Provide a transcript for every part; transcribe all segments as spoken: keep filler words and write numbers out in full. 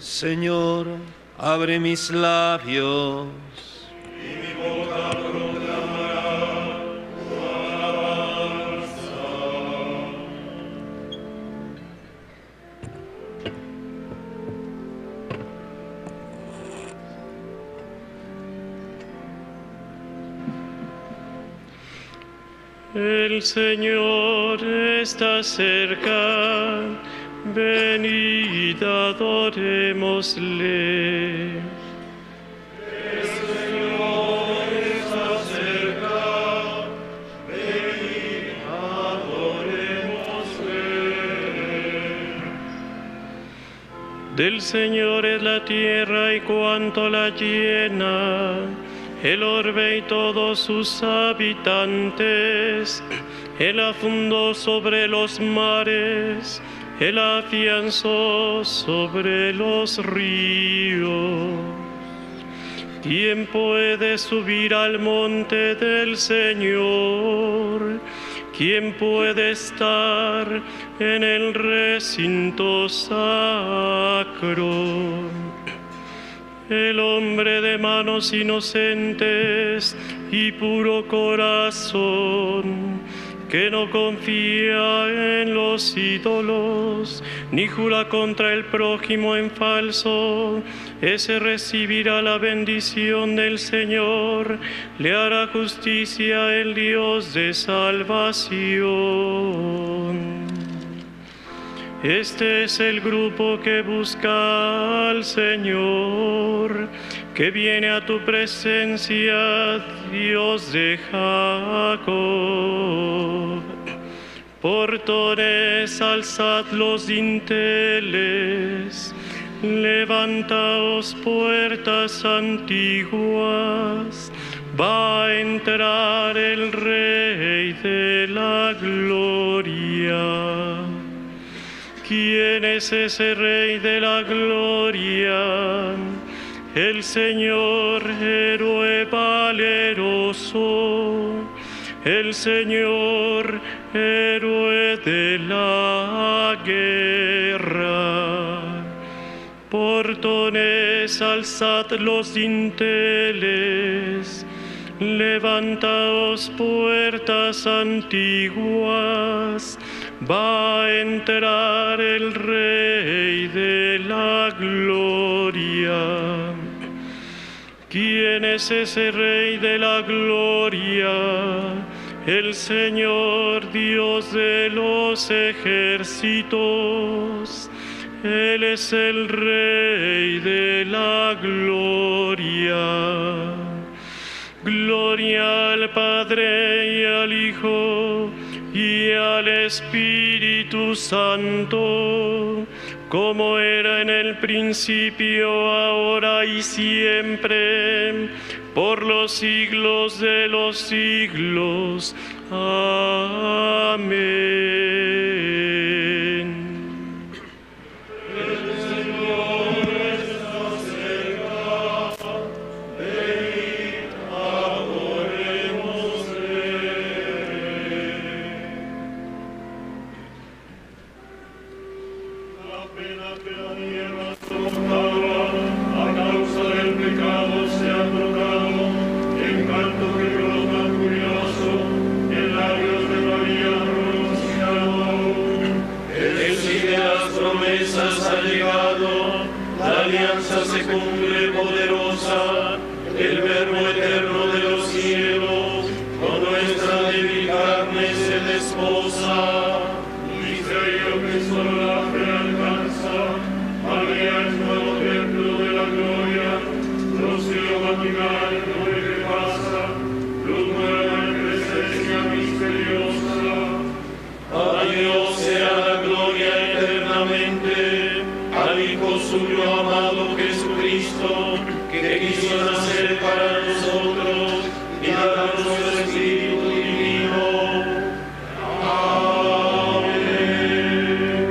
Señor, abre mis labios. Y mi boca proclamará tu alabanza. El Señor está cerca, venid adorémosle. El Señor está cerca, venid adorémosle. Del Señor es la tierra y cuanto la llena, el orbe y todos sus habitantes. Él la fundó sobre los mares, Él la afianzó sobre los ríos. ¿Quién puede subir al monte del Señor? ¿Quién puede estar en el recinto sacro? El hombre de manos inocentes y puro corazón, que no confía en los ídolos, ni jura contra el prójimo en falso, ese recibirá la bendición del Señor, le hará justicia el Dios de salvación. Este es el grupo que busca al Señor, que viene a tu presencia, Dios de Jacob. Portones, alzad los dinteles, levantaos puertas antiguas, va a entrar el Rey de la Gloria. ¿Quién es ese Rey de la Gloria? El Señor, héroe valeroso, el Señor, héroe de la guerra. Portones, alzad los dinteles, levantaos puertas antiguas, va a entrar el Rey de la Gloria. ¿Quién es ese Rey de la Gloria? El Señor, Dios de los ejércitos. Él es el Rey de la Gloria. Gloria al Padre y al Hijo y al Espíritu Santo, como era en el principio, ahora y siempre, por los siglos de los siglos. Amén. Se cumple poderosa, el Verbo eterno de los cielos, con nuestra débil carne se desposa. Dice yo que solo la fe alcanza, María es nuevo templo de la gloria, rocío matinal no me repasa, luz nueva en presencia misteriosa. A Dios sea la gloria eternamente, al Hijo suyo amado Jesucristo, que quiso nacer para nosotros y darnos su Espíritu Divino. Amén.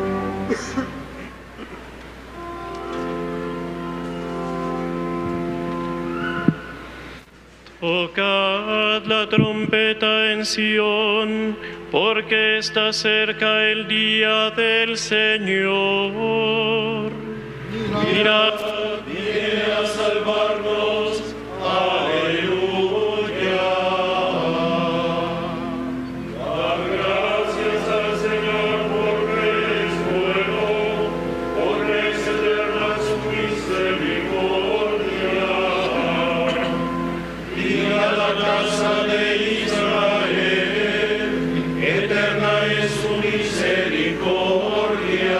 Tocad la trompeta en Sión, porque está cerca el día del Señor. Mirad, viene a salvarnos. Aleluya. Dar gracias al Señor porque es bueno, porque es eterna su misericordia. Diga la casa de Israel, eterna es su misericordia.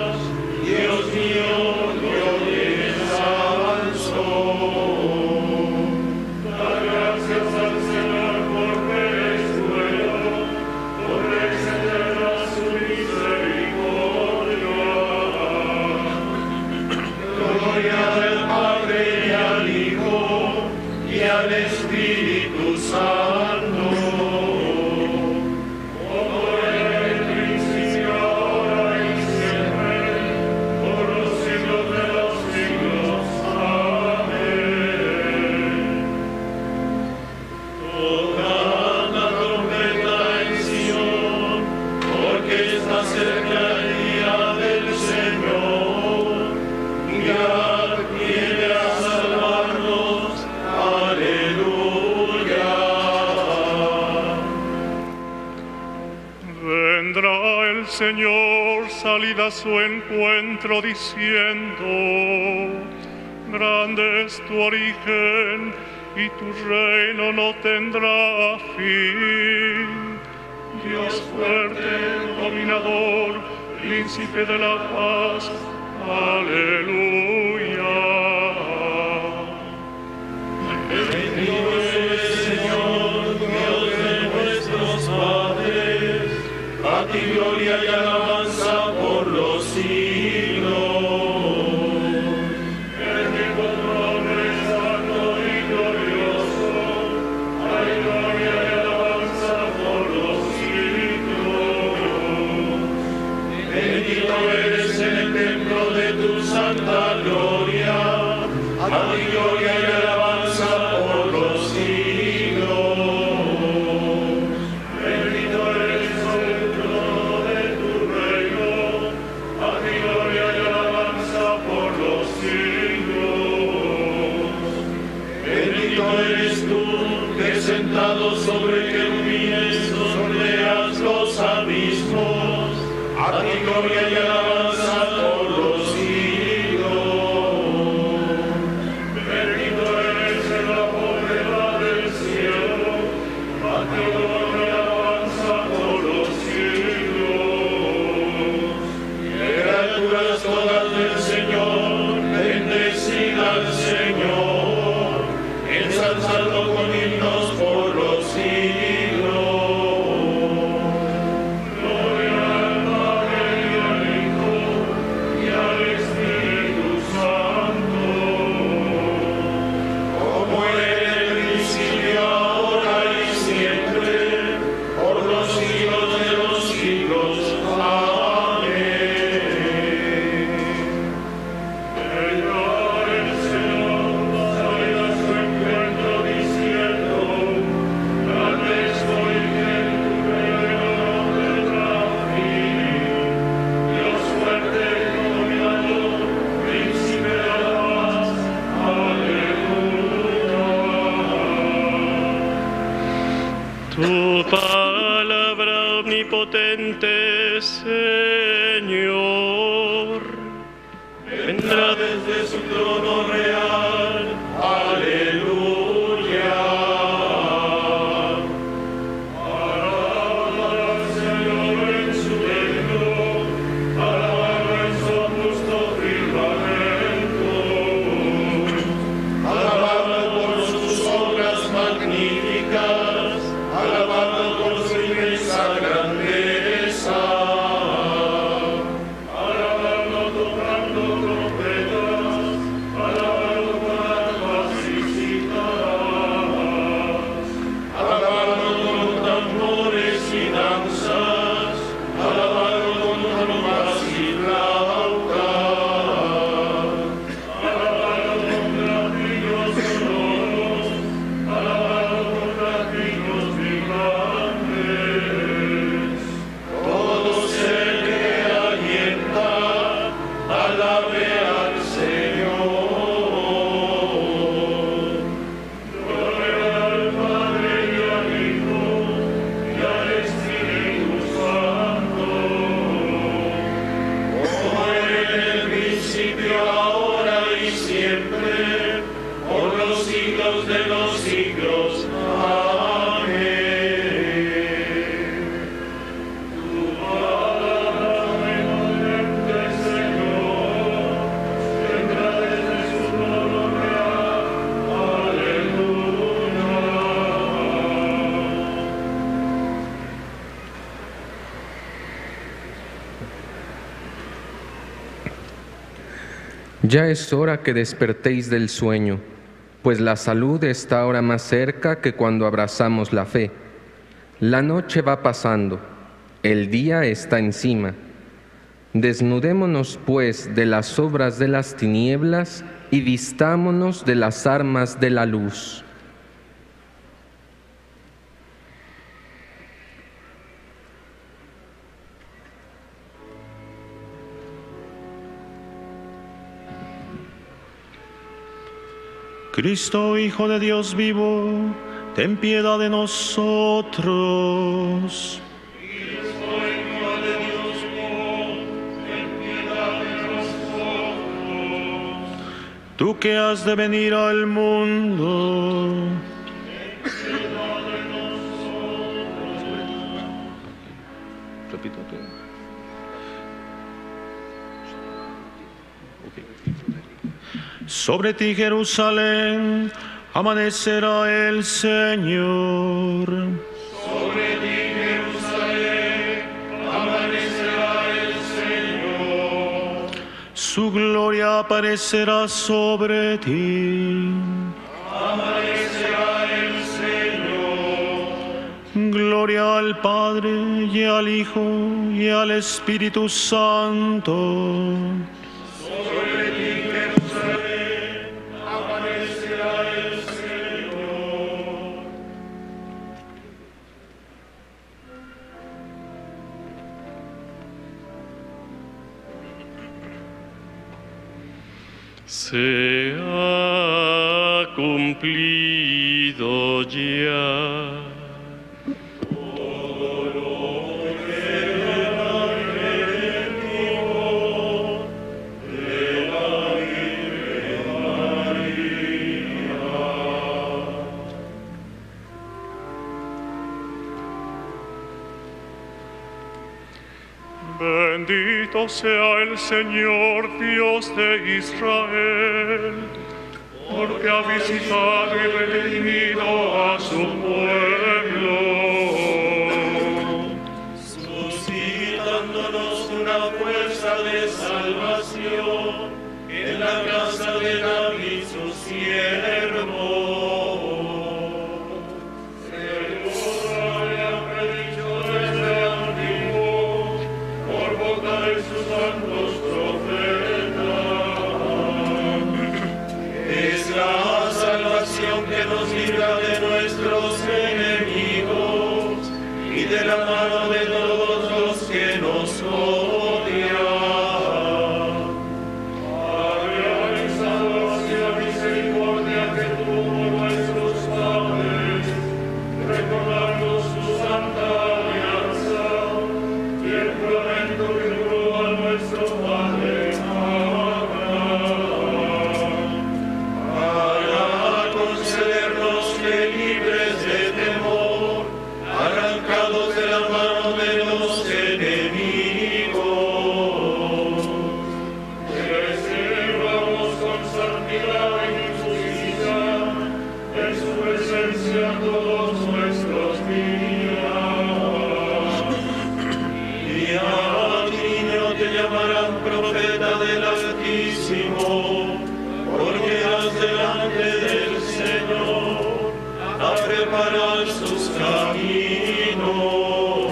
Dios mío, gloria al sol. Gloria al Padre y al Hijo y al Espíritu Santo, como era en el principio, ahora y siempre, por los siglos de los siglos. Amén. Tocad la trompeta en Sion, porque está cerca el día del Señor. Mirad, viene a salvarnos. Aleluya. Vendrá el Señor, salid a su encuentro diciendo: grande es tu origen y tu reino no tendrá fin. Dios fuerte, dominador, príncipe de la paz. Aleluya. Bendito es el Señor, Dios de nuestros padres. A ti gloria y alabanza por los siglos. Bendito tu nombre, santo y glorioso. Hay gloria y alabanza por los siglos. Bendito eres en el templo de tu santa gloria. A ti gloria y alabanza por los siglos. Bendito eres en el trono de tu reino. A ti gloria y alabanza por los siglos. Bendito eres tú, que sentado sobre querubines sondeas los abismos. A ti gloria y alabanza por los siglos. Bendito eres en la bóveda del cielo. A ti gloria y alabanza por los siglos. Criaturas todas del Señor, bendecid al Señor. Ensalzadlo con himnos por los siglos. Gloria al Padre y al Hijo y al Espíritu Santo, como era en el principio, ahora y siempre, por los siglos de los siglos. Amén. Vendrá el Señor, salid a su encuentro diciendo: grande es tu origen, tu reino no tendrá fin. Dios fuerte, dominador, príncipe de la paz. Aleluya. Tu palabra omnipotente, Señor, Vendrá desde su trono real. Aleluya. Alabad al Señor en su templo, alabadlo en su augusto firmamento. Alabadlo por sus obras magníficas, alabadlo por su inmensa grandeza. Alabadlo tocando trompetas, alabadlo Ya es hora que despertéis del sueño, pues la salud está ahora más cerca que cuando abrazamos la fe. La noche va pasando, el día está encima. Desnudémonos, pues, de las obras de las tinieblas y vistámonos de las armas de la luz. Cristo, Hijo de Dios vivo, ten piedad de nosotros. Cristo, Hijo de Dios vivo, ten piedad de nosotros. Tú que has de venir al mundo, ten piedad de nosotros. Repito tú. Sobre ti, Jerusalén, amanecerá el Señor. Sobre ti, Jerusalén, amanecerá el Señor. Su gloria aparecerá sobre ti. Amanecerá el Señor. Gloria al Padre, y al Hijo, y al Espíritu Santo. Sobre ti, se ha cumplido ya. Todo lo que era redentivo de la Virgen María. Bendito sea el Señor, Dios de Israel, porque ha visitado y redimido a su pueblo, suscitándonos una fuerza de salvación en la casa de David, su siervo. Que nos libra de nuestros enemigos y de la mano de todos los que nos odian. Padre, salvación y misericordia que tuvo nuestros padres, recordando su santa alianza y el juramento que juró a nuestro Padre libres de temor, arrancados de la mano de los enemigos. Que sirvamos con santidad y justicia en su presencia todos nuestros días. Y a ti no te llamarán profeta del Altísimo, porque has delante del Señor a preparar sus caminos.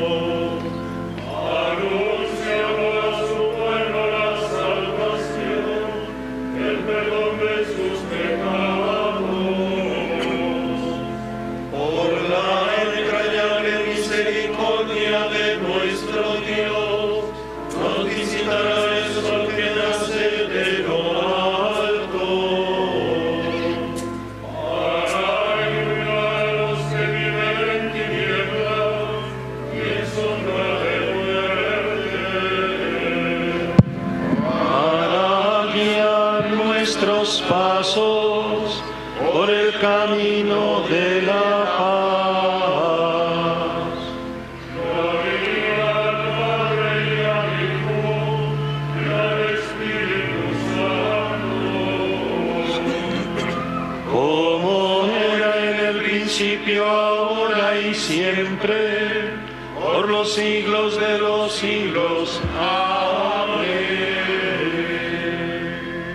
Anunciamos a su pueblo la salvación, el perdón de sus pecados. Por la entrañable misericordia de nuestro Dios, nos visitará el sol que nace de lo alto. Pasos por el camino de la paz. Gloria al Padre y al Hijo y al Espíritu Santo, como era en el principio, ahora y siempre, por los siglos de los siglos. Amén.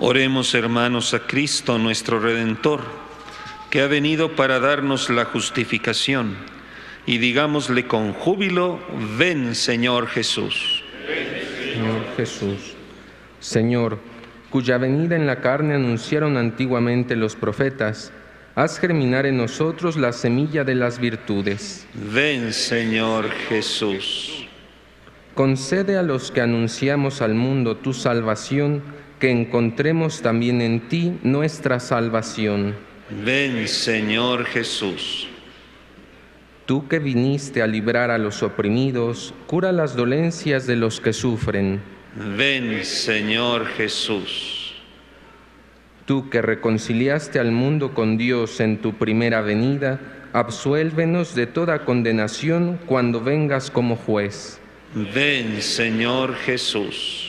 Oremos, hermanos, a Cristo nuestro Redentor, que ha venido para darnos la justificación, y digámosle con júbilo: ven, Señor Jesús. Señor Jesús, Señor, cuya venida en la carne anunciaron antiguamente los profetas, haz germinar en nosotros la semilla de las virtudes. Ven, Señor Jesús. Concede a los que anunciamos al mundo tu salvación, que encontremos también en ti nuestra salvación. Ven, Señor Jesús. Tú que viniste a librar a los oprimidos, cura las dolencias de los que sufren. Ven, Señor Jesús. Tú que reconciliaste al mundo con Dios en tu primera venida, absuélvenos de toda condenación cuando vengas como juez. Ven, Señor Jesús.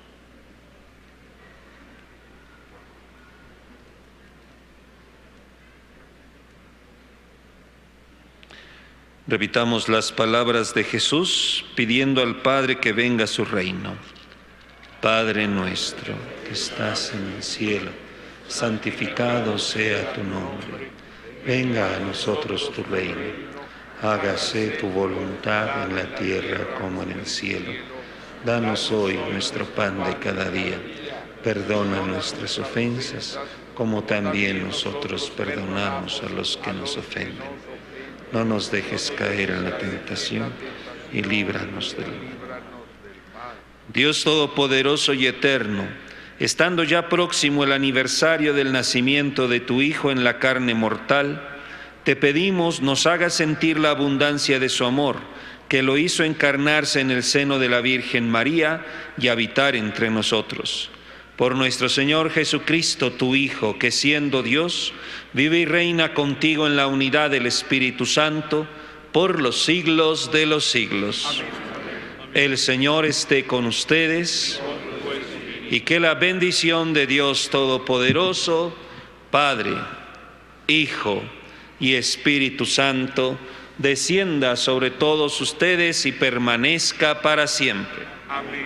Repitamos las palabras de Jesús pidiendo al Padre que venga a su reino. Padre nuestro que estás en el cielo, santificado sea tu nombre. Venga a nosotros tu reino. Hágase tu voluntad en la tierra como en el cielo. Danos hoy nuestro pan de cada día. Perdona nuestras ofensas, como también nosotros perdonamos a los que nos ofenden. No nos dejes caer en la tentación y líbranos del mal. Dios Todopoderoso y Eterno, estando ya próximo el aniversario del nacimiento de tu Hijo en la carne mortal, te pedimos nos hagas sentir la abundancia de su amor, que lo hizo encarnarse en el seno de la Virgen María y habitar entre nosotros. Por nuestro Señor Jesucristo, tu Hijo, que siendo Dios, vive y reina contigo en la unidad del Espíritu Santo, por los siglos de los siglos. El Señor esté con ustedes, y que la bendición de Dios Todopoderoso, Padre, Hijo y Espíritu Santo, descienda sobre todos ustedes y permanezca para siempre. Amén.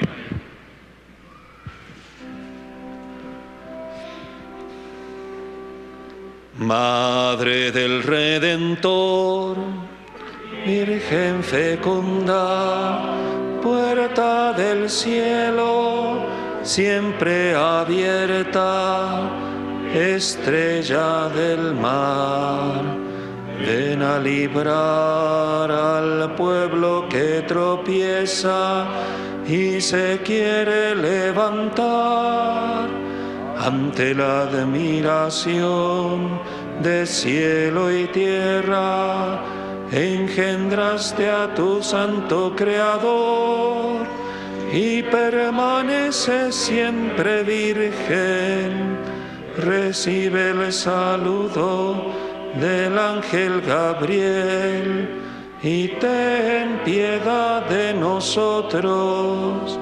Madre del Redentor, Virgen fecunda, puerta del cielo, siempre abierta, estrella del mar, ven a librar al pueblo que tropieza y se quiere levantar ante la admiración de cielo y tierra. Engendraste a tu santo Creador y permaneces siempre virgen. Recibe el saludo del ángel Gabriel y ten piedad de nosotros,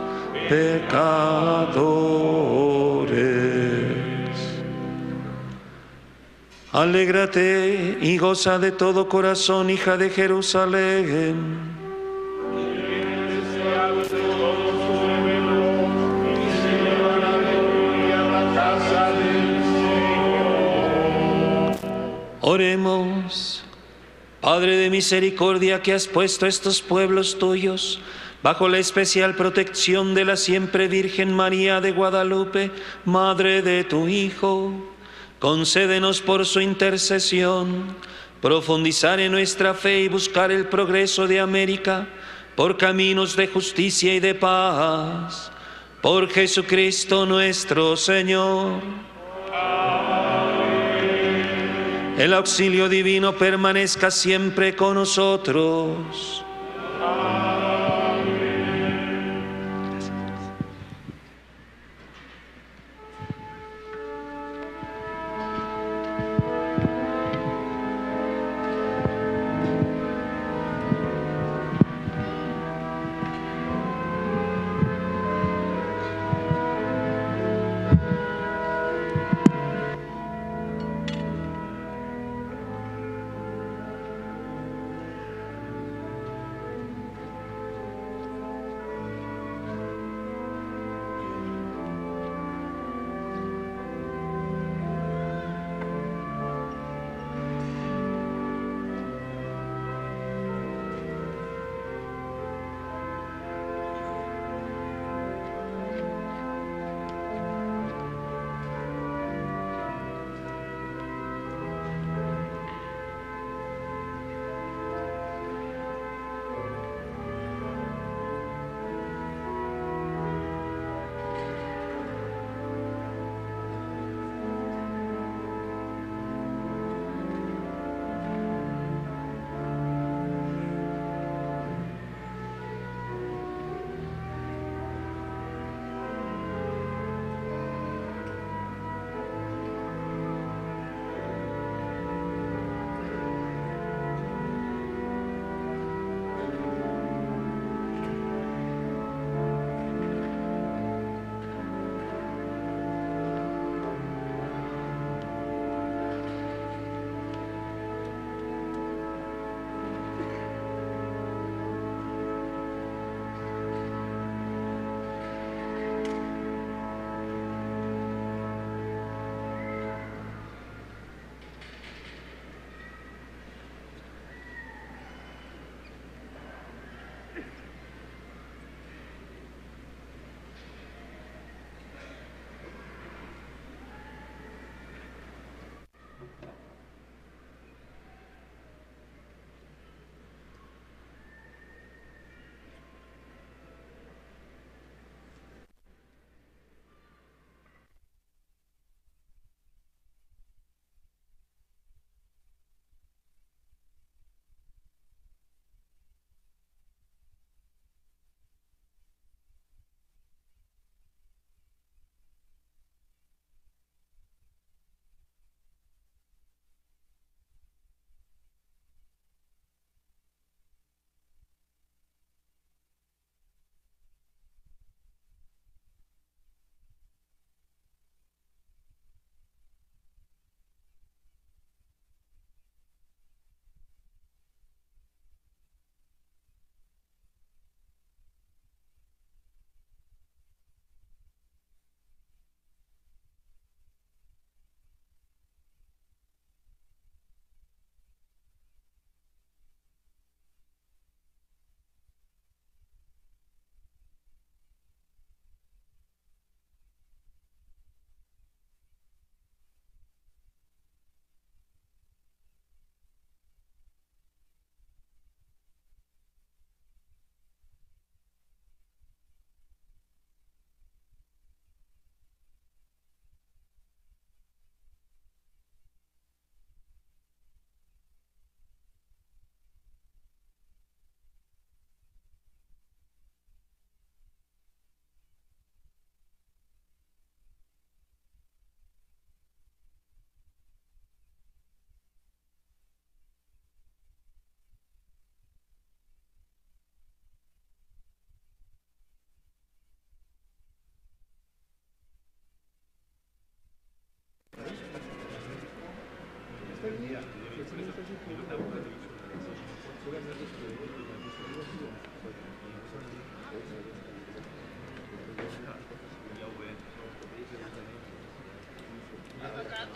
pecadores. Alégrate y goza de todo corazón, hija de Jerusalén. Oremos. Padre de misericordia, que has puesto estos pueblos tuyos bajo la especial protección de la siempre Virgen María de Guadalupe, Madre de tu Hijo, concédenos por su intercesión profundizar en nuestra fe y buscar el progreso de América por caminos de justicia y de paz. Por Jesucristo nuestro Señor. El auxilio divino permanezca siempre con nosotros.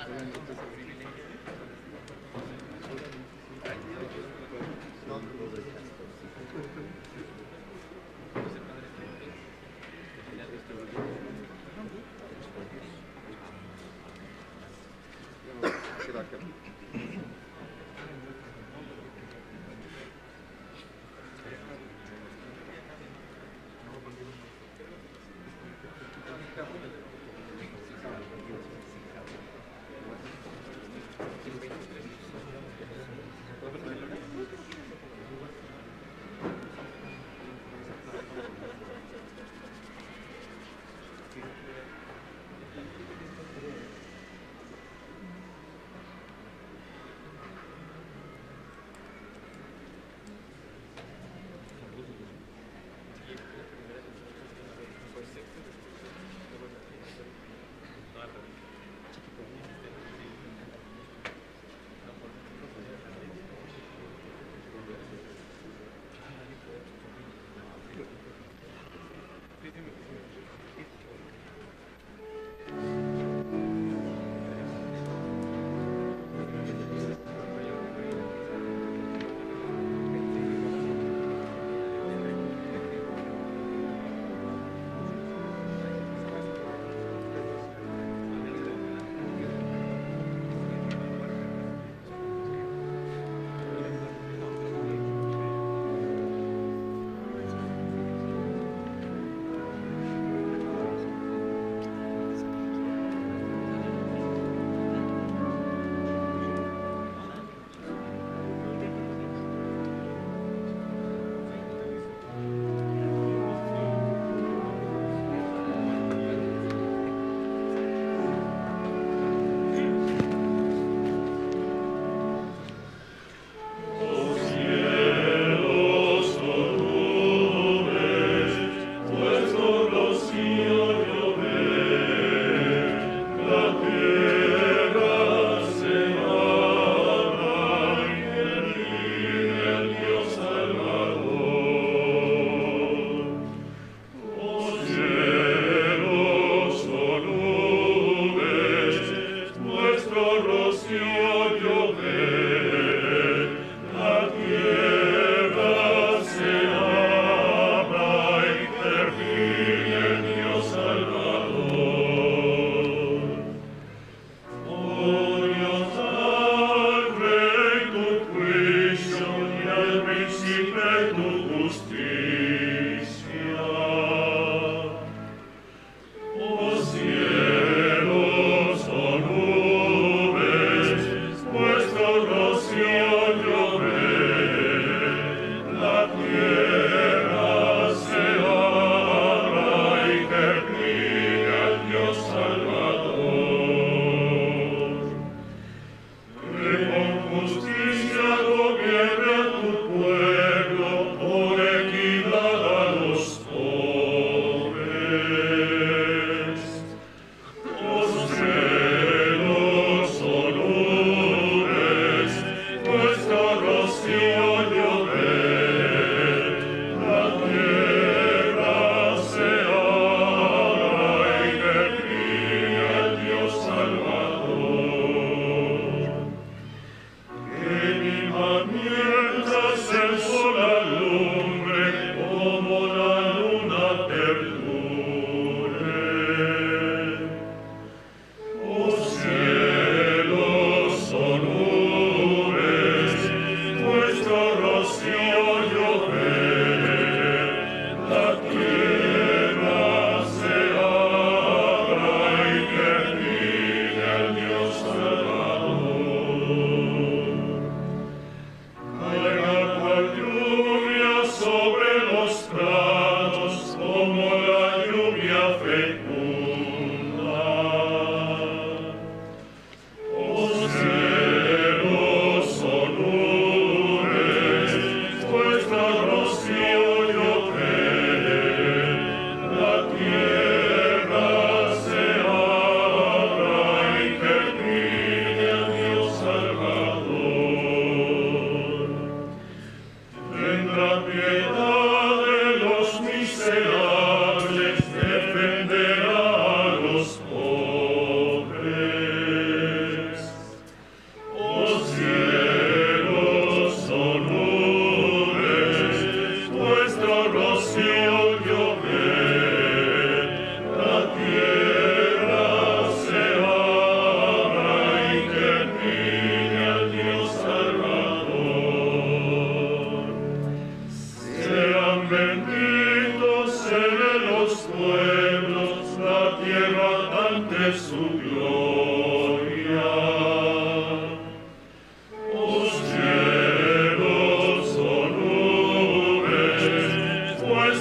Gracias.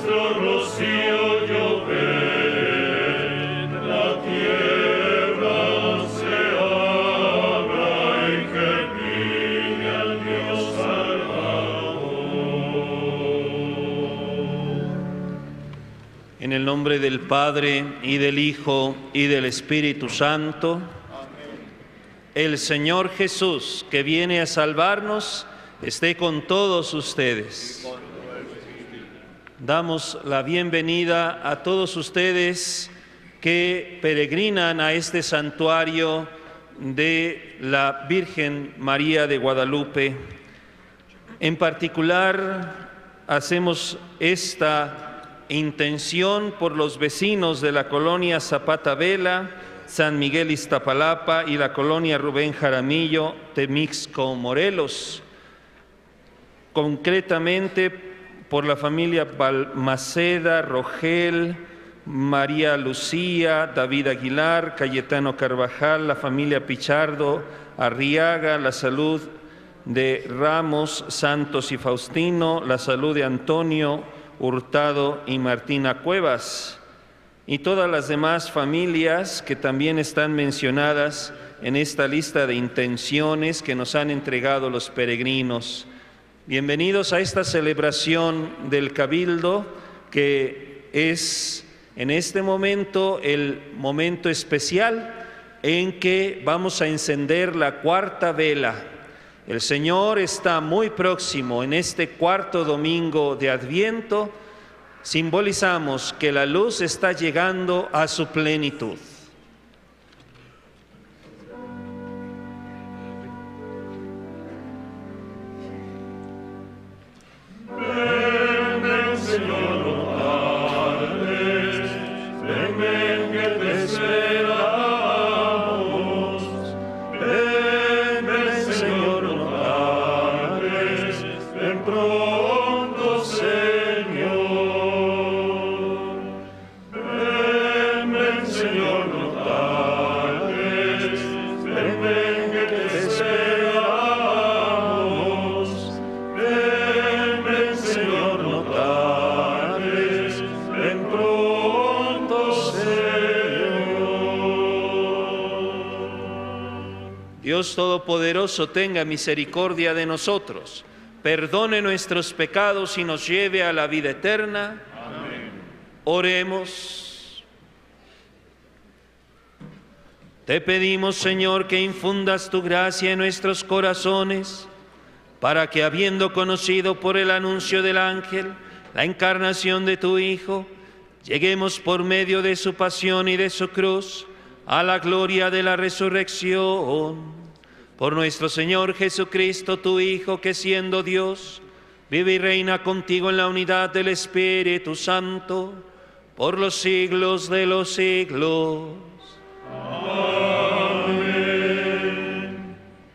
vuestro rocío lloved, la tierra se abra y germine al Dios Salvador. En el nombre del Padre, y del Hijo, y del Espíritu Santo, el Señor Jesús, que viene a salvarnos, esté con todos ustedes. Damos la bienvenida a todos ustedes que peregrinan a este santuario de la Virgen María de Guadalupe. En particular, hacemos esta intención por los vecinos de la colonia Zapata Vela, San Miguel Iztapalapa y la colonia Rubén Jaramillo, Temixco, Morelos. Concretamente por la familia Balmaceda, Rogel, María Lucía, David Aguilar, Cayetano Carvajal, la familia Pichardo, Arriaga, la salud de Ramos, Santos y Faustino, la salud de Antonio Hurtado y Martina Cuevas, y todas las demás familias que también están mencionadas en esta lista de intenciones que nos han entregado los peregrinos. Bienvenidos a esta celebración del Cabildo, que es en este momento el momento especial en que vamos a encender la cuarta vela. El Señor está muy próximo. En este cuarto domingo de Adviento simbolizamos que la luz está llegando a su plenitud. Ven, ven, Señor, no tardes, ven, ven, que te esperamos. Ven, ven, Señor, no tardes, ven pronto, Señor. Ven, ven, Señor, no tardes, ven, ven, que te esperamos. Ven, ven, Señor, no tardes, ven pronto, Señor. Dios Todopoderoso tenga misericordia de nosotros, perdone nuestros pecados y nos lleve a la vida eterna. Amén. Oremos. Te pedimos, Señor, que infundas tu gracia en nuestros corazones, para que, habiendo conocido por el anuncio del ángel la encarnación de tu Hijo, lleguemos por medio de su pasión y de su cruz a la gloria de la resurrección. Por nuestro Señor Jesucristo, tu Hijo, que siendo Dios, vive y reina contigo en la unidad del Espíritu Santo, por los siglos de los siglos. Amén.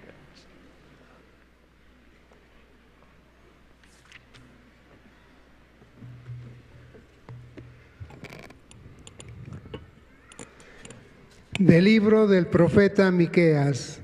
Del libro del profeta Miqueas.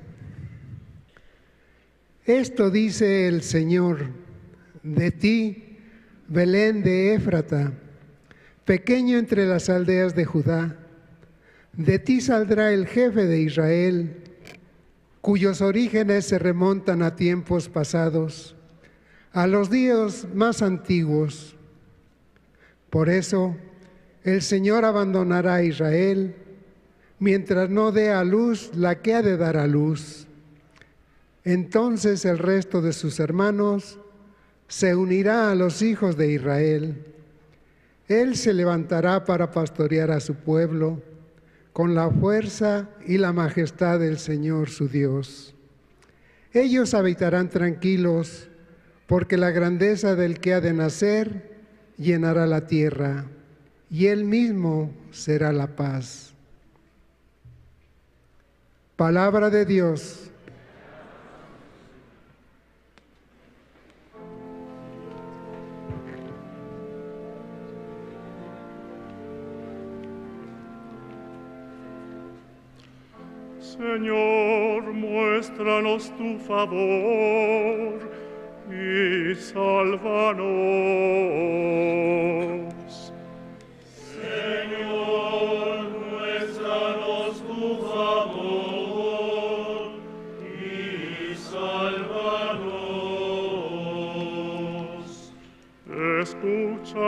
Esto dice el Señor: de ti, Belén de Éfrata, pequeño entre las aldeas de Judá, de ti saldrá el jefe de Israel, cuyos orígenes se remontan a tiempos pasados, a los días más antiguos. Por eso, el Señor abandonará a Israel, mientras no dé a luz la que ha de dar a luz. Entonces el resto de sus hermanos se unirá a los hijos de Israel. Él se levantará para pastorear a su pueblo con la fuerza y la majestad del Señor su Dios. Ellos habitarán tranquilos, porque la grandeza del que ha de nacer llenará la tierra, y Él mismo será la paz. Palabra de Dios. Señor, muéstranos tu favor y sálvanos.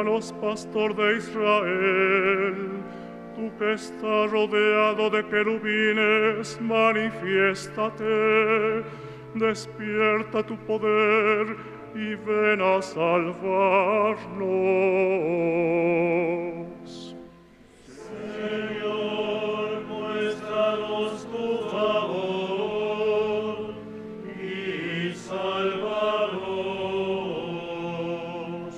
Líbranos, pastor de Israel, tú que estás rodeado de querubines, manifiéstate, despierta tu poder y ven a salvarnos. Señor, muéstranos tu favor y sálvanos.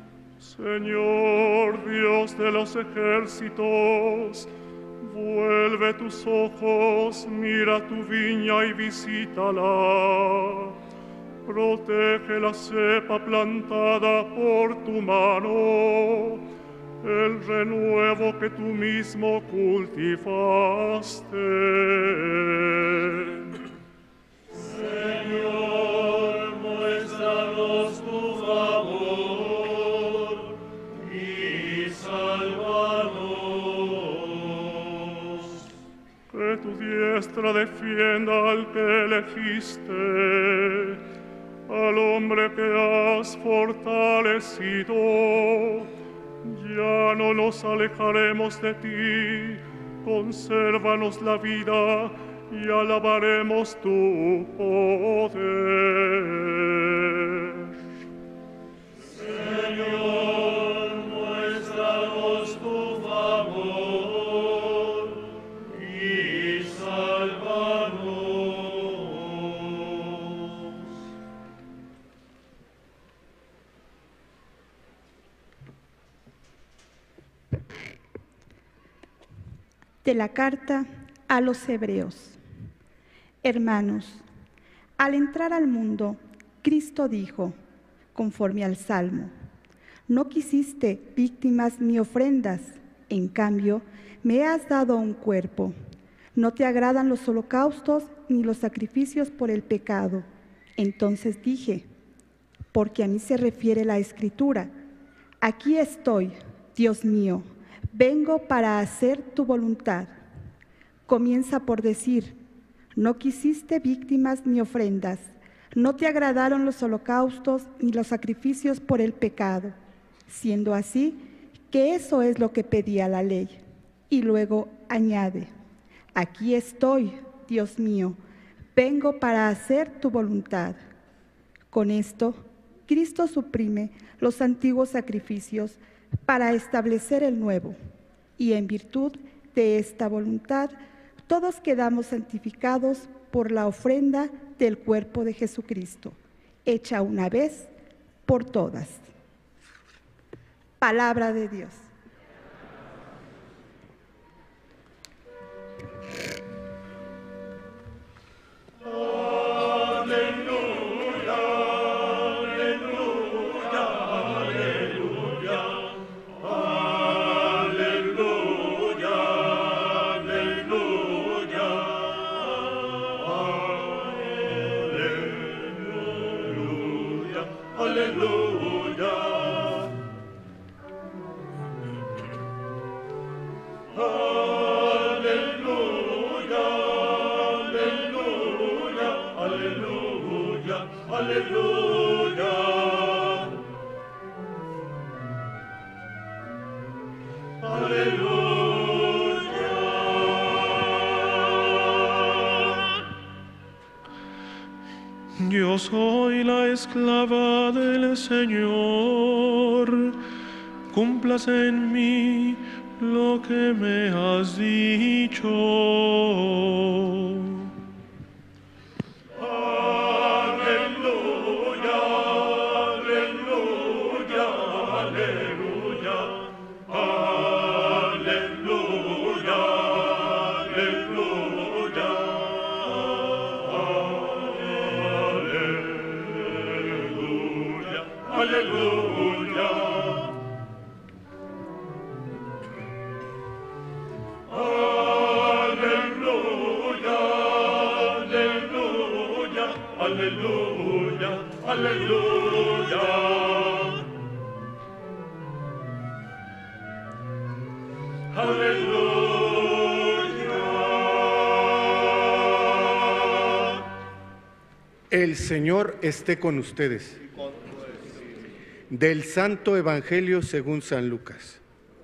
Señor, Dios de los ejércitos, vuelve tus ojos, mira tu viña y visítala. Protege la cepa plantada por tu mano, el renuevo que tú mismo cultivaste. Señor, muéstranos tu favor y sálvanos. Que tu diestra defienda al que elegiste, al hombre que has fortalecido. Ya no nos alejaremos de ti, consérvanos la vida y alabaremos tu poder. Señor, muéstranos tu favor y sálvanos. De la carta a los Hebreos. Hermanos, al entrar al mundo, Cristo dijo, conforme al Salmo, no quisiste víctimas ni ofrendas, en cambio, me has dado un cuerpo. No te agradan los holocaustos ni los sacrificios por el pecado. Entonces dije, porque a mí se refiere la Escritura, aquí estoy, Dios mío, vengo para hacer tu voluntad. Comienza por decir, no quisiste víctimas ni ofrendas, no te agradaron los holocaustos ni los sacrificios por el pecado, siendo así que eso es lo que pedía la ley. Y luego añade, aquí estoy, Dios mío, vengo para hacer tu voluntad. Con esto, Cristo suprime los antiguos sacrificios para establecer el nuevo, y en virtud de esta voluntad, todos quedamos santificados por la ofrenda del cuerpo de Jesucristo, hecha una vez por todas. Palabra de Dios. Yo soy la esclava del Señor, cúmplase en mí lo que me has dicho. El Señor esté con ustedes. Del Santo Evangelio según San Lucas.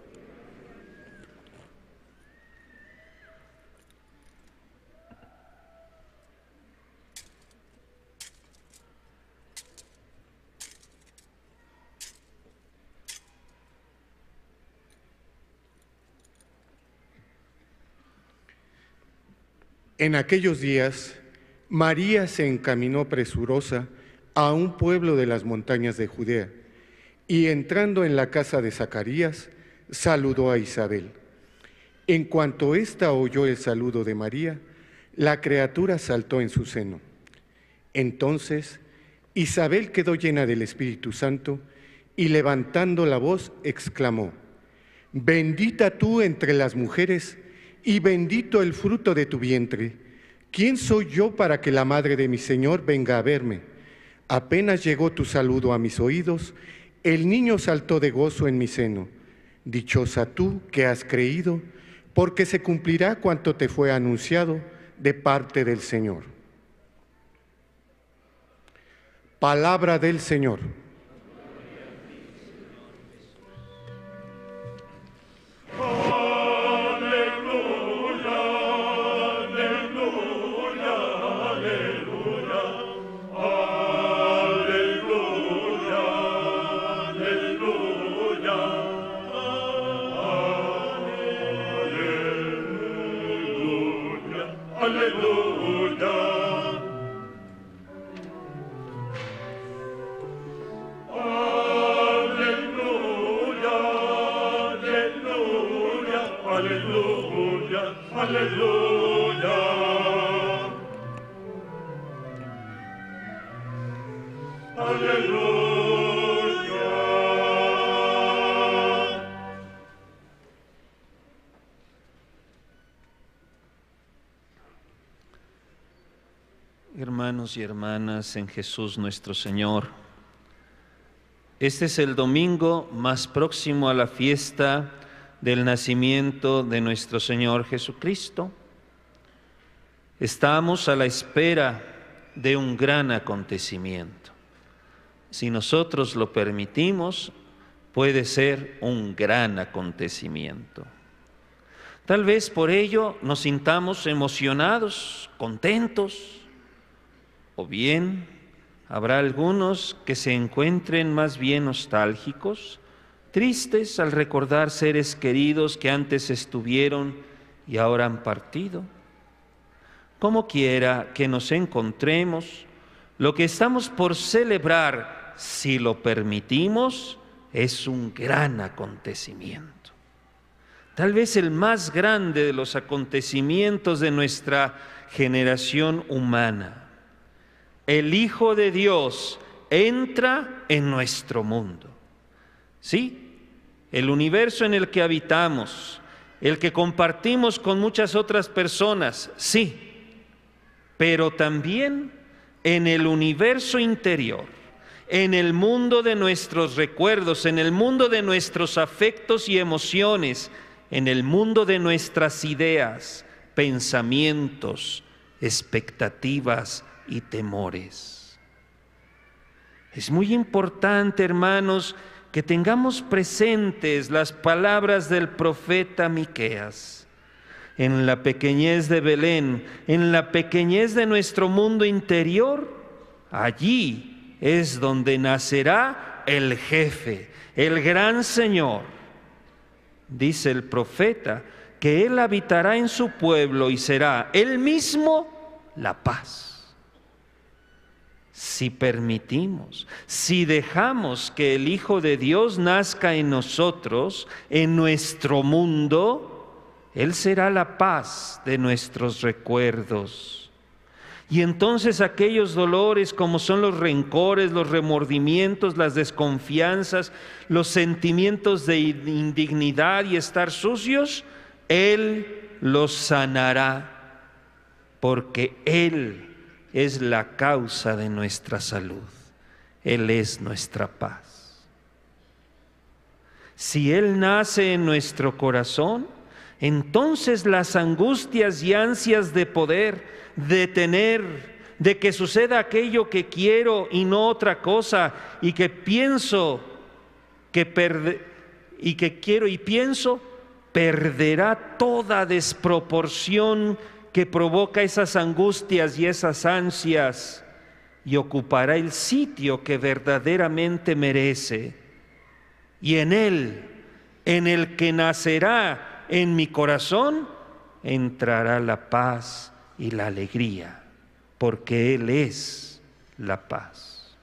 En aquellos días, María se encaminó presurosa a un pueblo de las montañas de Judea, y entrando en la casa de Zacarías, saludó a Isabel. En cuanto ésta oyó el saludo de María, la criatura saltó en su seno. Entonces, Isabel quedó llena del Espíritu Santo y levantando la voz exclamó: «Bendita tú entre las mujeres y bendito el fruto de tu vientre. ¿Quién soy yo para que la madre de mi Señor venga a verme? Apenas llegó tu saludo a mis oídos, el niño saltó de gozo en mi seno. Dichosa tú que has creído, porque se cumplirá cuanto te fue anunciado de parte del Señor». Palabra del Señor. Hermanos y hermanas en Jesús nuestro Señor, este es el domingo más próximo a la fiesta del nacimiento de nuestro Señor Jesucristo. Estamos a la espera de un gran acontecimiento. Si nosotros lo permitimos, puede ser un gran acontecimiento. Tal vez por ello nos sintamos emocionados, contentos, o bien habrá algunos que se encuentren más bien nostálgicos, tristes al recordar seres queridos que antes estuvieron y ahora han partido. Como quiera que nos encontremos, lo que estamos por celebrar, si lo permitimos, es un gran acontecimiento. Tal vez el más grande de los acontecimientos de nuestra generación humana. El Hijo de Dios entra en nuestro mundo. Sí, el universo en el que habitamos, el que compartimos con muchas otras personas, sí, pero también en el universo interior, en el mundo de nuestros recuerdos, en el mundo de nuestros afectos y emociones, en el mundo de nuestras ideas, pensamientos, expectativas y temores. Es muy importante, hermanos, que tengamos presentes las palabras del profeta Miqueas. En la pequeñez de Belén, en la pequeñez de nuestro mundo interior, allí es donde nacerá el jefe, el gran Señor. Dice el profeta que Él habitará en su pueblo y será Él mismo la paz. Si permitimos, si dejamos que el Hijo de Dios nazca en nosotros, en nuestro mundo, Él será la paz de nuestros recuerdos. Y entonces aquellos dolores como son los rencores, los remordimientos, las desconfianzas, los sentimientos de indignidad y estar sucios, Él los sanará, porque Él es la causa de nuestra salud. Él es nuestra paz. Si Él nace en nuestro corazón, entonces las angustias y ansias de poder, de tener, de que suceda aquello que quiero y no otra cosa, y que pienso que perde, y que quiero y pienso, perderá toda desproporción que provoca esas angustias y esas ansias y ocupará el sitio que verdaderamente merece. Y en Él, en el que nacerá en mi corazón, entrará la paz y la alegría, porque Él es la paz.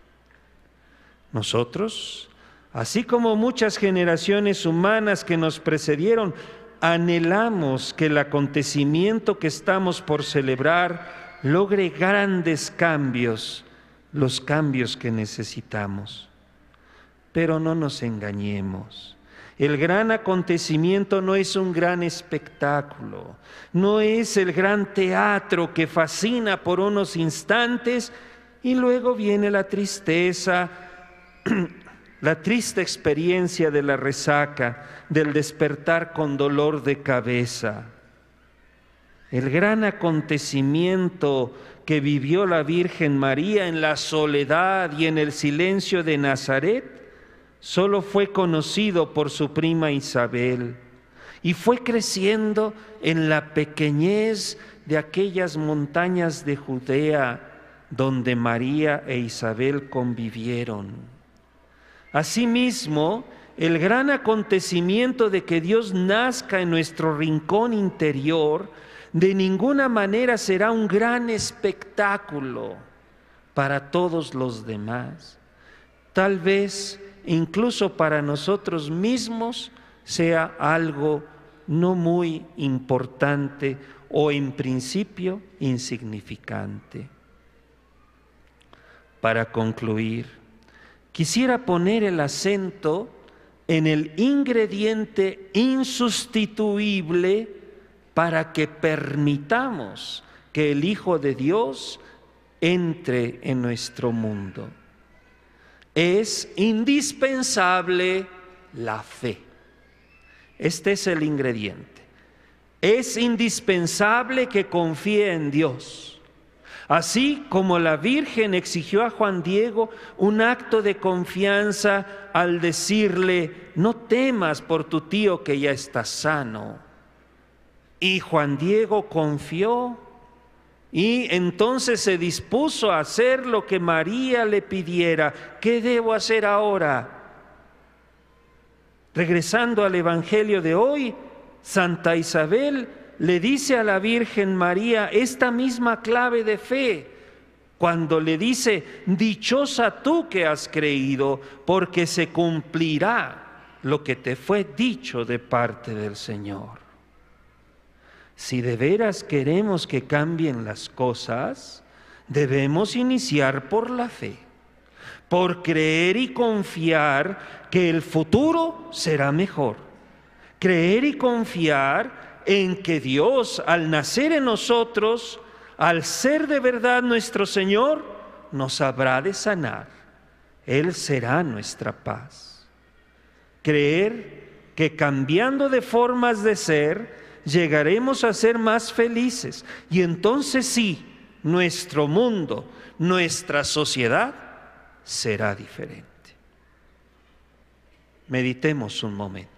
Nosotros, así como muchas generaciones humanas que nos precedieron, anhelamos que el acontecimiento que estamos por celebrar logre grandes cambios, los cambios que necesitamos. Pero no nos engañemos. El gran acontecimiento no es un gran espectáculo, no es el gran teatro que fascina por unos instantes y luego viene la tristeza, la triste experiencia de la resaca, del despertar con dolor de cabeza. El gran acontecimiento que vivió la Virgen María en la soledad y en el silencio de Nazaret solo fue conocido por su prima Isabel y fue creciendo en la pequeñez de aquellas montañas de Judea donde María e Isabel convivieron. Asimismo, el gran acontecimiento de que Dios nazca en nuestro rincón interior de ninguna manera será un gran espectáculo para todos los demás. Tal vez incluso para nosotros mismos sea algo no muy importante o en principio insignificante. Para concluir, quisiera poner el acento en el ingrediente insustituible para que permitamos que el Hijo de Dios entre en nuestro mundo. Es indispensable la fe. Este es el ingrediente. Es indispensable que confíe en Dios. Así como la Virgen exigió a Juan Diego un acto de confianza al decirle: no temas por tu tío que ya está sano. Y Juan Diego confió y entonces se dispuso a hacer lo que María le pidiera. ¿Qué debo hacer ahora? Regresando al Evangelio de hoy, Santa Isabel le dice a la Virgen María esta misma clave de fe, cuando le dice: dichosa tú que has creído, porque se cumplirá lo que te fue dicho de parte del Señor. Si de veras queremos que cambien las cosas, debemos iniciar por la fe, por creer y confiar que el futuro será mejor, creer y confiar en que Dios, al nacer en nosotros, al ser de verdad nuestro Señor, nos habrá de sanar. Él será nuestra paz. Creer que cambiando de formas de ser, llegaremos a ser más felices y entonces sí, nuestro mundo, nuestra sociedad será diferente. Meditemos un momento.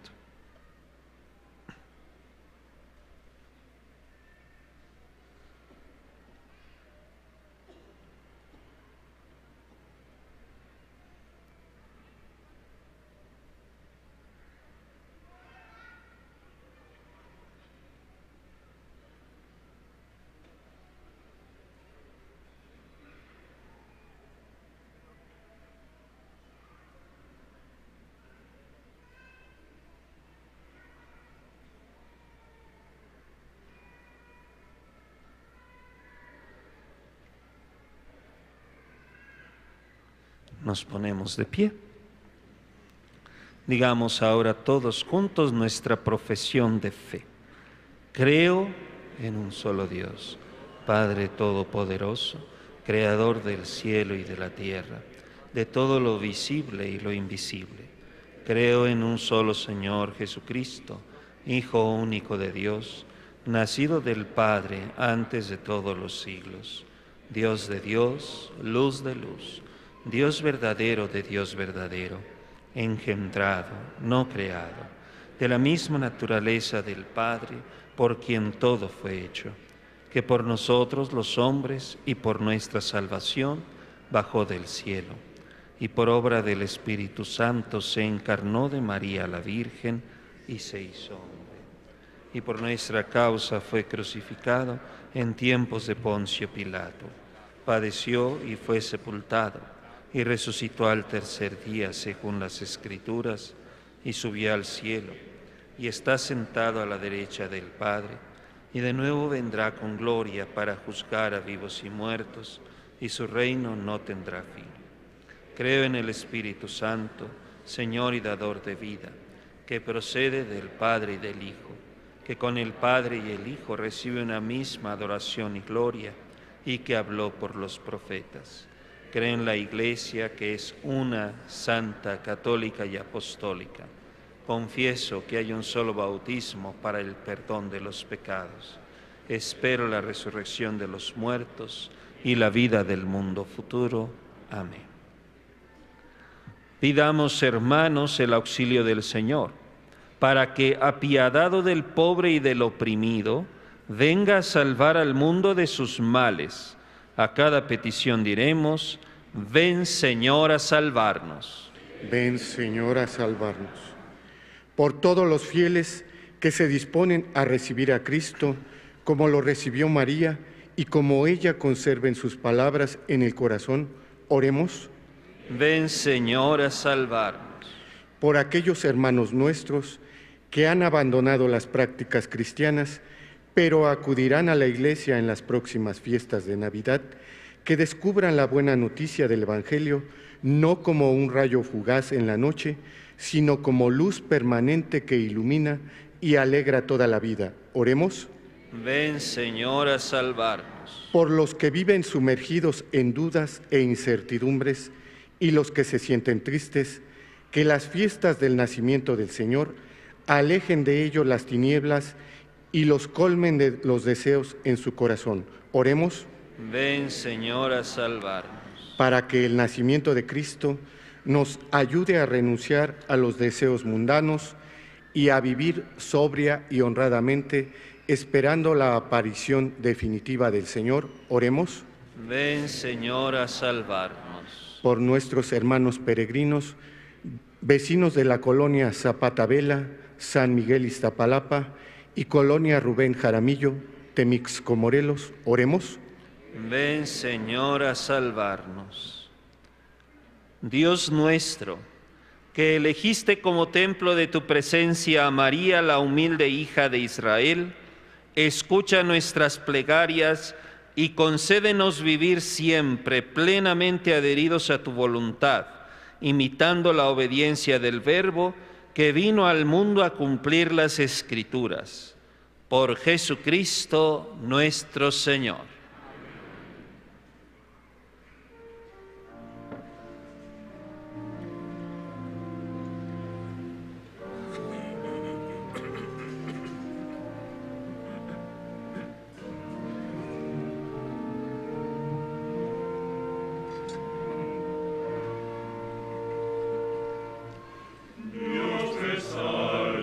Nos ponemos de pie. Digamos ahora todos juntos nuestra profesión de fe. Creo en un solo Dios, Padre Todopoderoso, Creador del cielo y de la tierra, de todo lo visible y lo invisible. Creo en un solo Señor Jesucristo, Hijo único de Dios, nacido del Padre antes de todos los siglos, Dios de Dios, luz de luz, Dios verdadero de Dios verdadero, engendrado, no creado, de la misma naturaleza del Padre, por quien todo fue hecho, que por nosotros los hombres y por nuestra salvación bajó del cielo, y por obra del Espíritu Santo se encarnó de María la Virgen y se hizo hombre, y por nuestra causa fue crucificado en tiempos de Poncio Pilato, padeció y fue sepultado, y resucitó al tercer día según las Escrituras, y subió al cielo, y está sentado a la derecha del Padre, y de nuevo vendrá con gloria para juzgar a vivos y muertos, y su reino no tendrá fin. Creo en el Espíritu Santo, Señor y dador de vida, que procede del Padre y del Hijo, que con el Padre y el Hijo recibe una misma adoración y gloria, y que habló por los profetas. Creo en la Iglesia, que es una, santa, católica y apostólica. Confieso que hay un solo bautismo para el perdón de los pecados. Espero la resurrección de los muertos y la vida del mundo futuro. Amén. Pidamos, hermanos, el auxilio del Señor, para que, apiadado del pobre y del oprimido, venga a salvar al mundo de sus males. A cada petición diremos: ven, Señor, a salvarnos. Ven, Señor, a salvarnos. Por todos los fieles que se disponen a recibir a Cristo, como lo recibió María, y como ella conserven sus palabras en el corazón, oremos. Ven, Señor, a salvarnos. Por aquellos hermanos nuestros que han abandonado las prácticas cristianas, pero acudirán a la Iglesia en las próximas fiestas de Navidad, que descubran la buena noticia del Evangelio, no como un rayo fugaz en la noche, sino como luz permanente que ilumina y alegra toda la vida. Oremos. Ven, Señor, a salvarnos. Por los que viven sumergidos en dudas e incertidumbres y los que se sienten tristes, que las fiestas del nacimiento del Señor alejen de ellos las tinieblas y los colmen de los deseos en su corazón. Oremos. Ven, Señor, a salvarnos. Para que el nacimiento de Cristo nos ayude a renunciar a los deseos mundanos y a vivir sobria y honradamente, esperando la aparición definitiva del Señor. Oremos. Ven, Señor, a salvarnos. Por nuestros hermanos peregrinos, vecinos de la colonia Zapata Vela, San Miguel Iztapalapa y colonia Rubén Jaramillo, Temixco, Morelos, oremos. Ven, Señor, a salvarnos. Dios nuestro, que elegiste como templo de tu presencia a María, la humilde hija de Israel, escucha nuestras plegarias y concédenos vivir siempre plenamente adheridos a tu voluntad, imitando la obediencia del Verbo que vino al mundo a cumplir las Escrituras. Por Jesucristo nuestro Señor.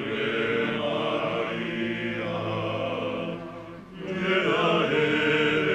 Amen.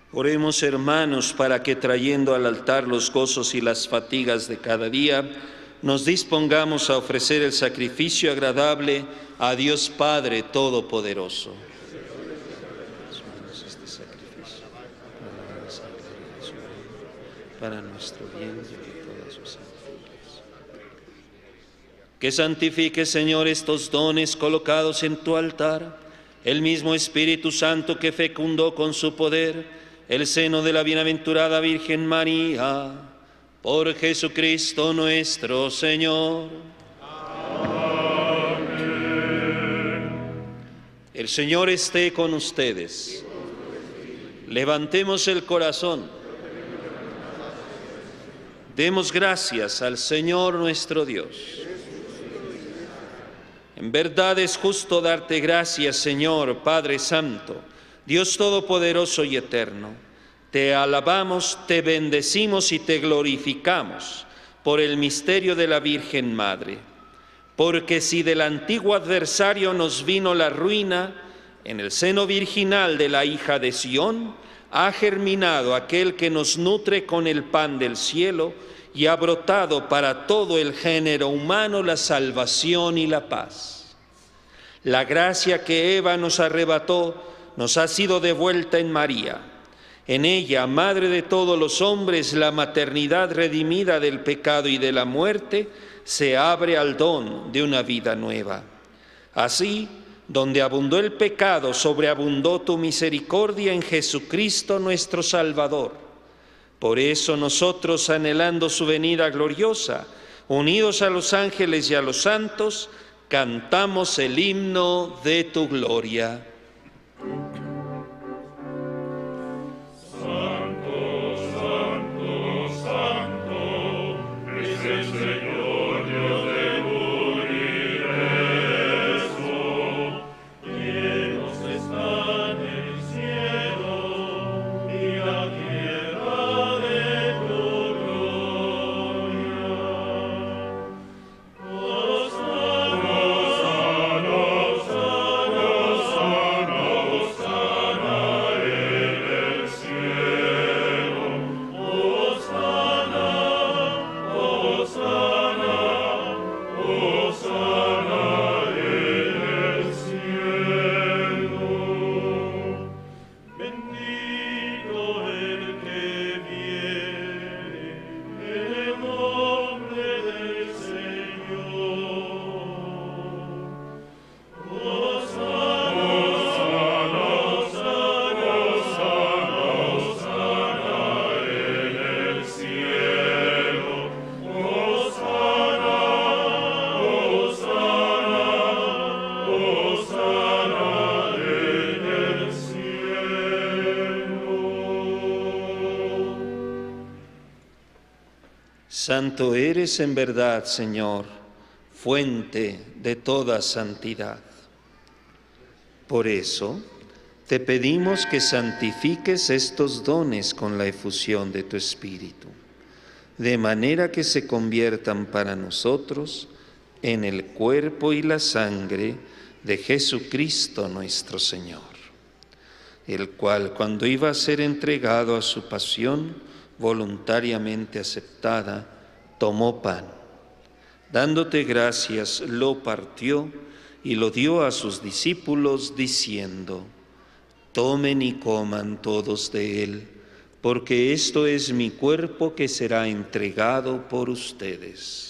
Oremos, hermanos, para que trayendo al altar los gozos y las fatigas de cada día, nos dispongamos a ofrecer el sacrificio agradable a Dios Padre Todopoderoso. Este sacrificio para nuestro bien y de todas sus santificaciones. Que santifique, Señor, estos dones colocados en tu altar, el mismo Espíritu Santo que fecundó con su poder el seno de la bienaventurada Virgen María, por Jesucristo nuestro Señor. Amén. El Señor esté con ustedes. Levantemos el corazón. Demos gracias al Señor nuestro Dios. En verdad es justo darte gracias, Señor, Padre Santo, Dios Todopoderoso y Eterno. Te alabamos, te bendecimos y te glorificamos por el misterio de la Virgen Madre. Porque si del antiguo adversario nos vino la ruina, en el seno virginal de la hija de Sión ha germinado aquel que nos nutre con el pan del cielo y ha brotado para todo el género humano la salvación y la paz. La gracia que Eva nos arrebató nos ha sido devuelta en María. En ella, Madre de todos los hombres, la maternidad redimida del pecado y de la muerte se abre al don de una vida nueva. Así, donde abundó el pecado, sobreabundó tu misericordia en Jesucristo nuestro Salvador. Por eso nosotros, anhelando su venida gloriosa, unidos a los ángeles y a los santos, cantamos el himno de tu gloria. Santo eres en verdad, Señor, fuente de toda santidad. Por eso, te pedimos que santifiques estos dones con la efusión de tu Espíritu, de manera que se conviertan para nosotros en el cuerpo y la sangre de Jesucristo nuestro Señor, el cual, cuando iba a ser entregado a su pasión voluntariamente aceptada, tomó pan. Dándote gracias, lo partió y lo dio a sus discípulos, diciendo: tomen y coman todos de él, porque esto es mi cuerpo que será entregado por ustedes.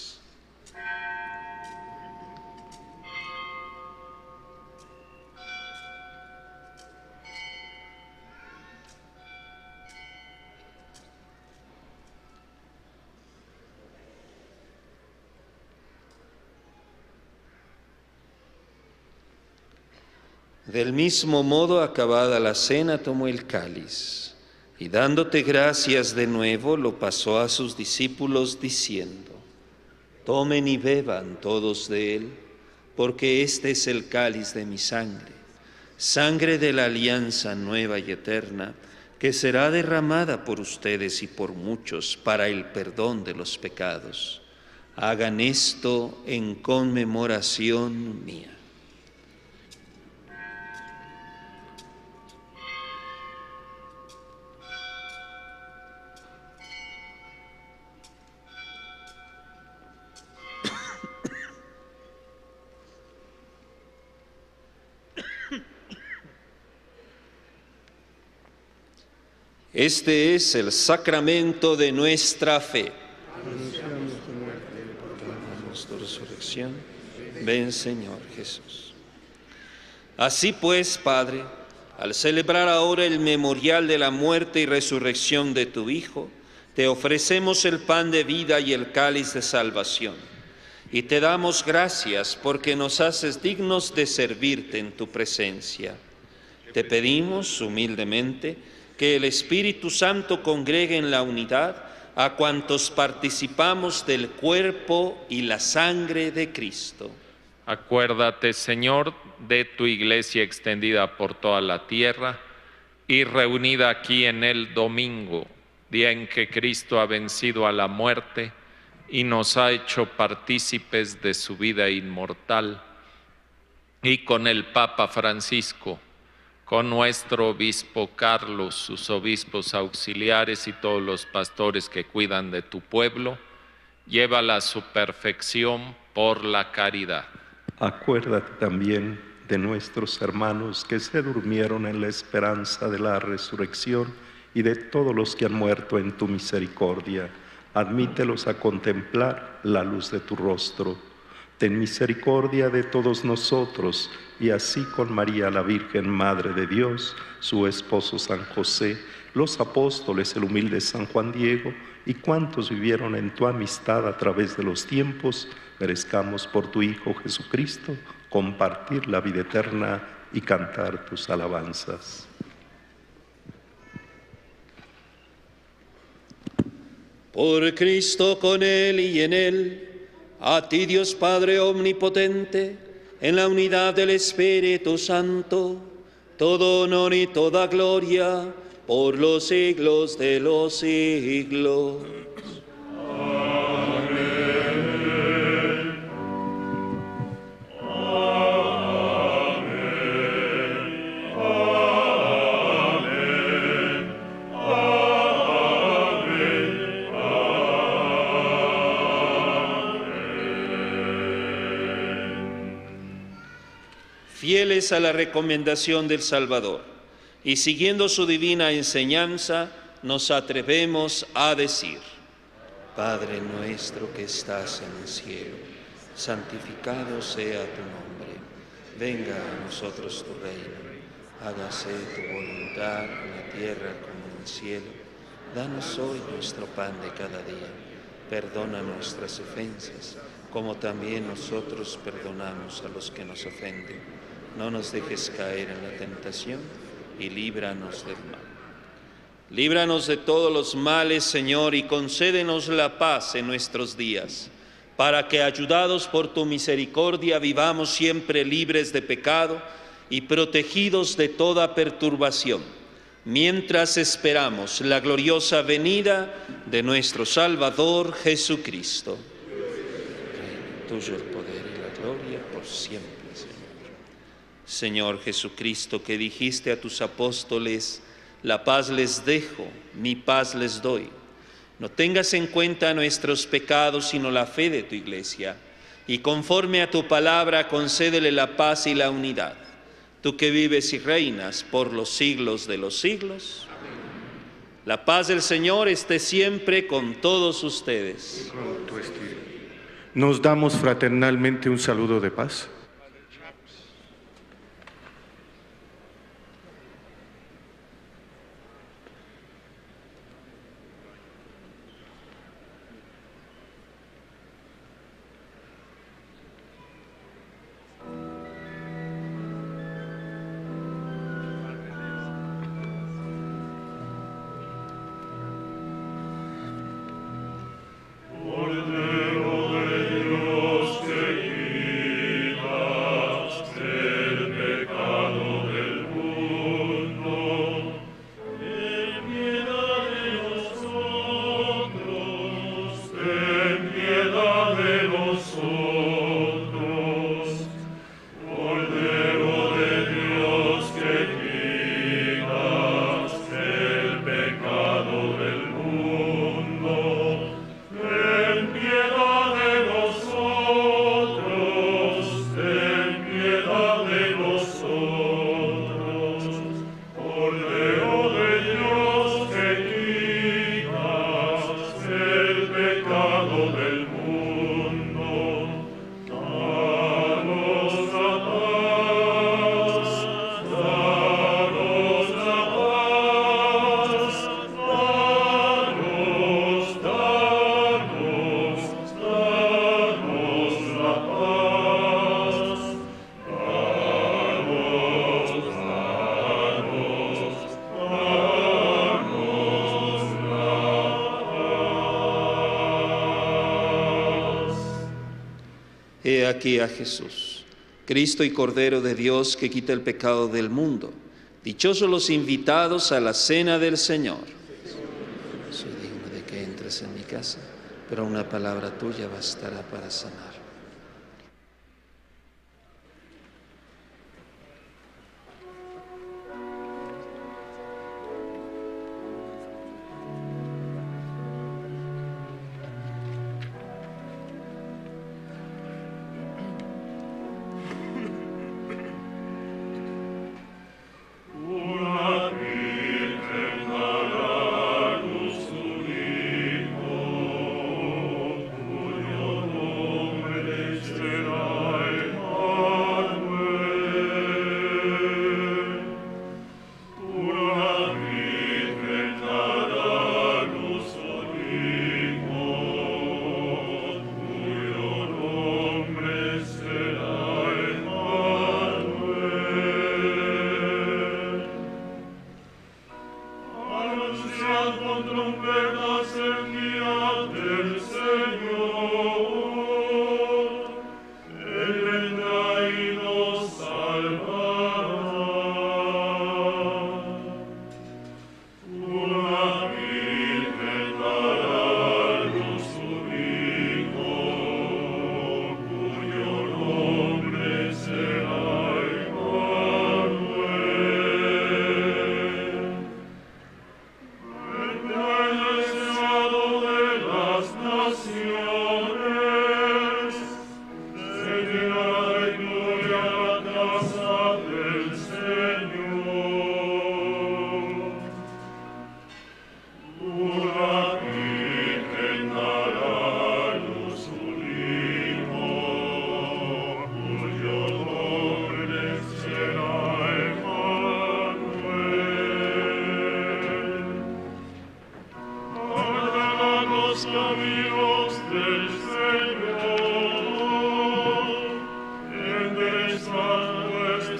Del mismo modo, acabada la cena, tomó el cáliz y dándote gracias de nuevo, lo pasó a sus discípulos diciendo: tomen y beban todos de él, porque este es el cáliz de mi sangre, sangre de la alianza nueva y eterna, que será derramada por ustedes y por muchos para el perdón de los pecados. Hagan esto en conmemoración mía. Este es el sacramento de nuestra fe. Proclamamos tu resurrección. Ven, Señor Jesús. Así pues, Padre, al celebrar ahora el memorial de la muerte y resurrección de tu Hijo, te ofrecemos el pan de vida y el cáliz de salvación. Y te damos gracias porque nos haces dignos de servirte en tu presencia. Te pedimos humildemente que el Espíritu Santo congregue en la unidad a cuantos participamos del cuerpo y la sangre de Cristo. Acuérdate, Señor, de tu iglesia extendida por toda la tierra y reunida aquí en el domingo, día en que Cristo ha vencido a la muerte y nos ha hecho partícipes de su vida inmortal, y con el Papa Francisco, con nuestro obispo Carlos, sus obispos auxiliares y todos los pastores que cuidan de tu pueblo, llévala a su perfección por la caridad. Acuérdate también de nuestros hermanos que se durmieron en la esperanza de la resurrección y de todos los que han muerto en tu misericordia. Admítelos a contemplar la luz de tu rostro. Ten misericordia de todos nosotros, y así con María la Virgen, Madre de Dios, su esposo San José, los apóstoles, el humilde San Juan Diego, y cuantos vivieron en tu amistad a través de los tiempos, merezcamos por tu Hijo Jesucristo compartir la vida eterna y cantar tus alabanzas. Por Cristo, con Él y en Él, a ti Dios Padre omnipotente, en la unidad del Espíritu Santo, todo honor y toda gloria por los siglos de los siglos. Fieles a la recomendación del Salvador y siguiendo su divina enseñanza, nos atrevemos a decir: Padre nuestro que estás en el cielo, santificado sea tu nombre. Venga a nosotros tu reino. Hágase tu voluntad en la tierra como en el cielo. Danos hoy nuestro pan de cada día. Perdona nuestras ofensas, como también nosotros perdonamos a los que nos ofenden. No nos dejes caer en la tentación y líbranos del mal. Líbranos de todos los males, Señor, y concédenos la paz en nuestros días, para que, ayudados por tu misericordia, vivamos siempre libres de pecado y protegidos de toda perturbación, mientras esperamos la gloriosa venida de nuestro Salvador Jesucristo. Reino tuyo el poder y la gloria por siempre. Señor Jesucristo, que dijiste a tus apóstoles: la paz les dejo, mi paz les doy. No tengas en cuenta nuestros pecados, sino la fe de tu iglesia, y conforme a tu palabra concédele la paz y la unidad. Tú que vives y reinas por los siglos de los siglos. La paz del Señor esté siempre con todos ustedes. Nos damos fraternalmente un saludo de paz. Cordero de Dios que quitas aquí a Jesús, Cristo y Cordero de Dios que quita el pecado del mundo. Dichosos los invitados a la cena del Señor. No soy digno de que entres en mi casa, pero una palabra tuya bastará para sanar. Caminos del Señor, enderezad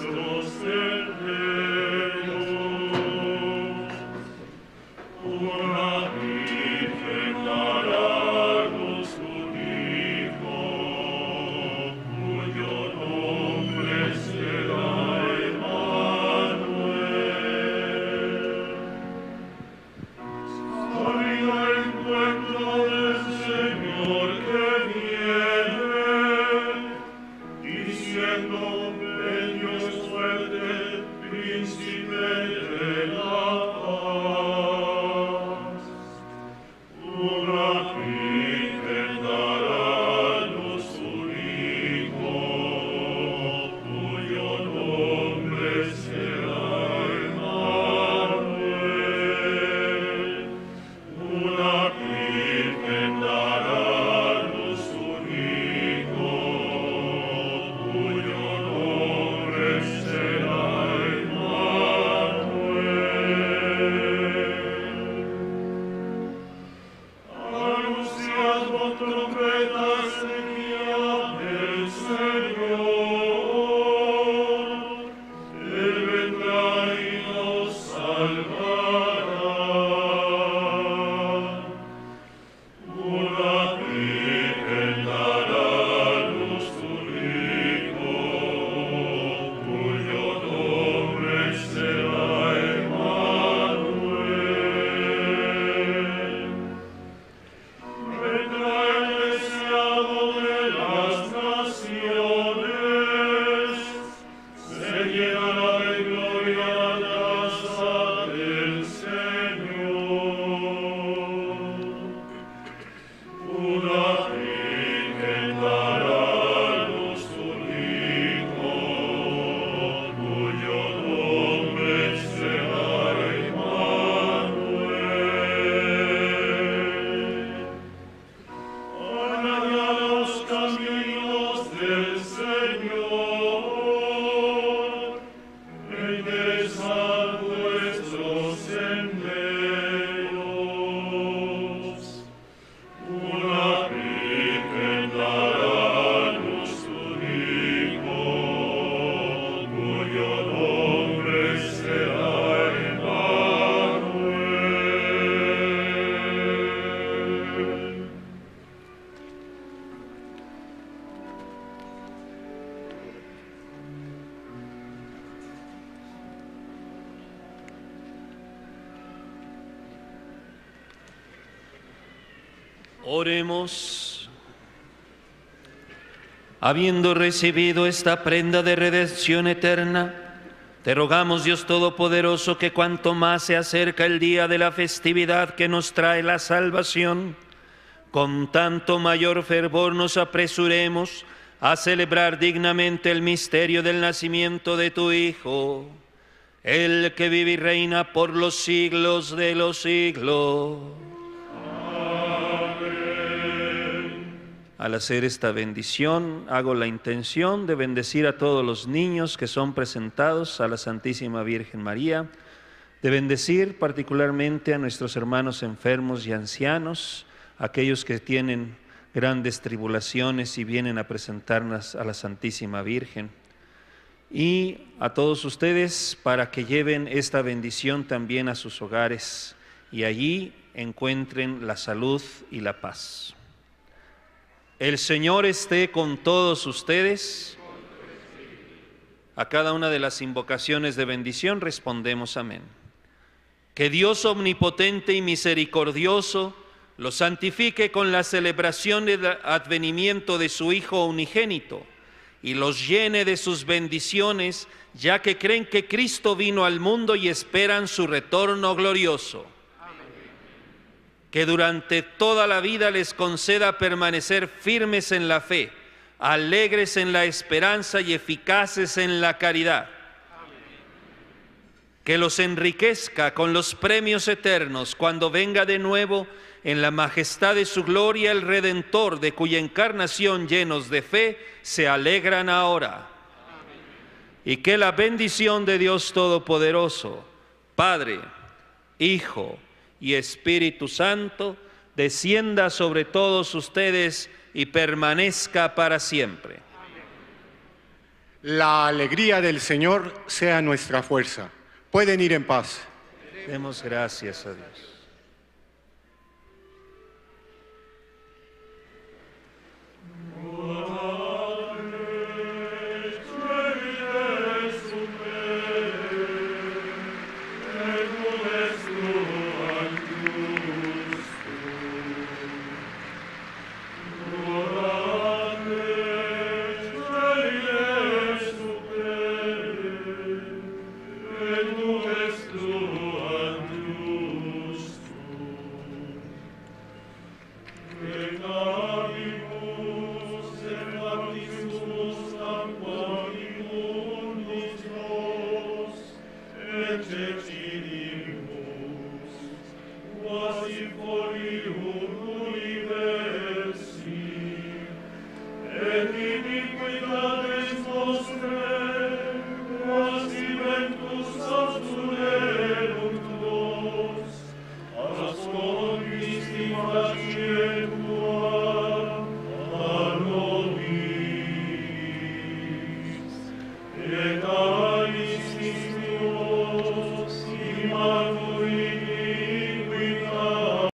Oremos. Habiendo recibido esta prenda de redención eterna, te rogamos, Dios Todopoderoso, que cuanto más se acerca el día de la festividad que nos trae la salvación, con tanto mayor fervor nos apresuremos a celebrar dignamente el misterio del nacimiento de tu Hijo, el que vive y reina por los siglos de los siglos. Al hacer esta bendición, hago la intención de bendecir a todos los niños que son presentados a la Santísima Virgen María, de bendecir particularmente a nuestros hermanos enfermos y ancianos, aquellos que tienen grandes tribulaciones y vienen a presentarnos a la Santísima Virgen, y a todos ustedes para que lleven esta bendición también a sus hogares y allí encuentren la salud y la paz. El Señor esté con todos ustedes. A cada una de las invocaciones de bendición respondemos amén. Que Dios omnipotente y misericordioso los santifique con la celebración del advenimiento de su Hijo unigénito y los llene de sus bendiciones, ya que creen que Cristo vino al mundo y esperan su retorno glorioso. Que durante toda la vida les conceda permanecer firmes en la fe, alegres en la esperanza y eficaces en la caridad. Que los enriquezca con los premios eternos cuando venga de nuevo en la majestad de su gloria el Redentor, de cuya encarnación llenos de fe se alegran ahora. Y que la bendición de Dios Todopoderoso, Padre, Hijo y Espíritu Santo, descienda sobre todos ustedes y permanezca para siempre. La alegría del Señor sea nuestra fuerza. Pueden ir en paz. Demos gracias a Dios. Ascondis in faciebus